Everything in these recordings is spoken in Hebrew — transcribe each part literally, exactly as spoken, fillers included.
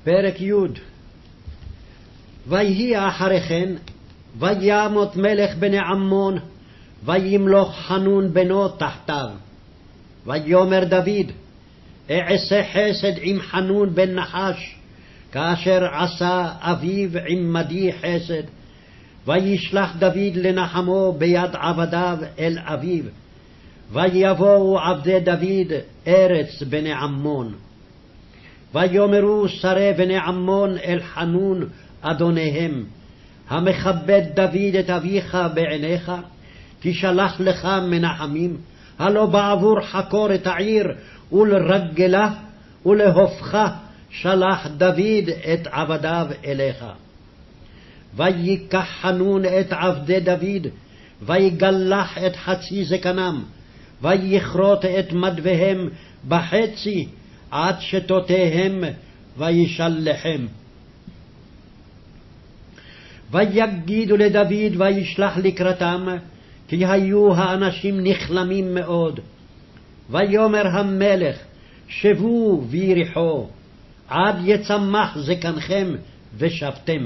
פרק י'. ויהי אחרי כן, וימות מלך בני עמון, וימלוך חנון בנו תחתיו. ויאמר דוד, אעשה חסד עם חנון בן נחש, כאשר עשה אביו עמדי חסד. וישלח דוד לנחמו ביד עבדיו אל אביו. ויבואו עבדי דוד ארץ בני עמון. ויאמרו שרי בני עמון אל חנון אדוניהם, המכבד דוד את אביך בעיניך, תשלח לך מנחמים, הלא בעבור חקור את העיר ולרגלה ולהופכה שלח דוד את עבדיו אליך. ויקח חנון את עבדי דוד, ויגלח את חצי זקנם, ויכרות את מדוויהם בחצי עד שתותיהם, וישלחם. ויגידו לדוד וישלח לקראתם, כי היו האנשים נכלמים מאוד. ויאמר המלך, שבו ויריחו, עד יצמח זקנכם ושבתם.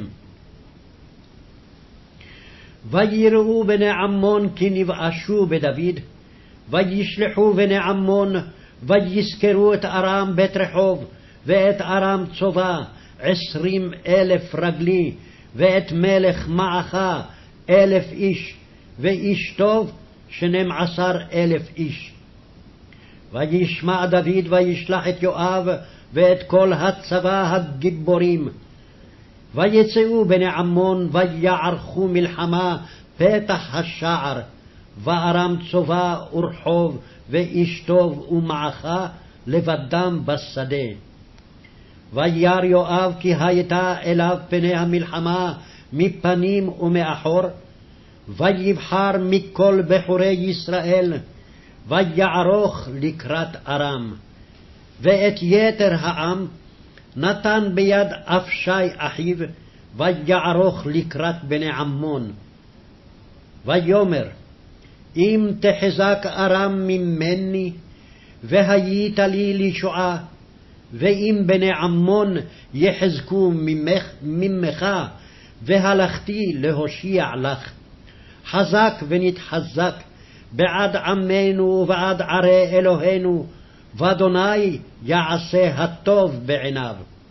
ויראו בני עמון כי נבאשו בדוד, וישלחו בני עמון, ויזכרו את ארם בית רחוב, ואת ארם צובה, עשרים אלף רגלי, ואת מלך מעכה, אלף איש, ואיש טוב, שנים עשר אלף איש. וישמע דוד וישלח את יואב, ואת כל הצבא הגיבורים. ויצאו בני עמון, ויערכו מלחמה פתח השער, וארם צובה ורחוב, ואיש טוב ומעכה, לבדם בשדה. וירא יואב כי הייתה אליו פני המלחמה מפנים ומאחור, ויבחר מכל בחורי ישראל, ויערוך לקראת ארם. ואת יתר העם נתן ביד אבשי אחיו, ויערוך לקראת בני עמון. ויאמר, אם תחזק ארם ממני, והיית לי לישועה, ואם בני עמון יחזקו ממך, ממך, והלכתי להושיע לך. חזק ונתחזק בעד עמנו ובעד ערי אלוהינו, ואדוני יעשה הטוב בעיניו.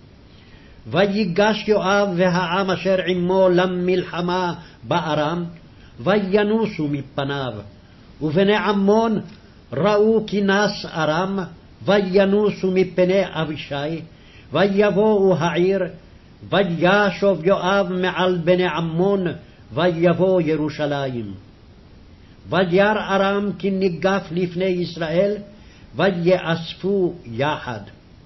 ויגש יואב והעם אשר עמו למלחמה בארם, וינוסו מפניו. ובני עמון ראו כי נס ארם, וינוסו מפני אבישי, ויבואו העיר, וישוב יואב מעל בני עמון, ויבוא ירושלים. וירא ארם כי ניגף לפני ישראל, ויאספו יחד.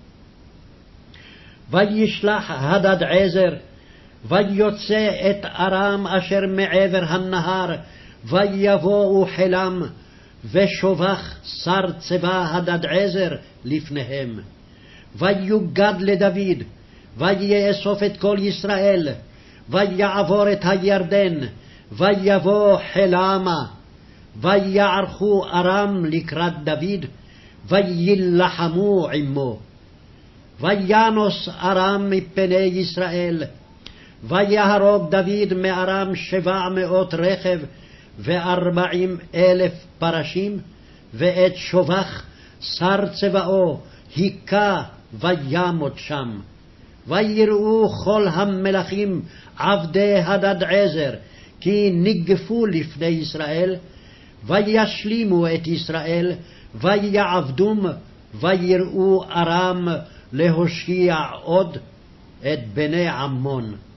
וישלח הדד עזר, ויוצא את ארם אשר מעבר הנהר, ויבואו חילם, ושובח שר צבא הדד עזר לפניהם. ויוגד לדוד, ויאסוף את כל ישראל, ויעבור את הירדן, ויבוא חילמה, ויערכו ארם לקראת דוד, ויילחמו עמו. וינוס ארם מפני ישראל, ויהרוג דוד מארם שבע מאות רכב, וארבעים אלף פרשים, ואת שובח שר צבאו היכה וימות שם. ויראו כל המלכים עבדי הדד עזר, כי ניגפו לפני ישראל, וישלימו את ישראל, ויעבדום, ויראו ארם להושיע עוד את בני עמון.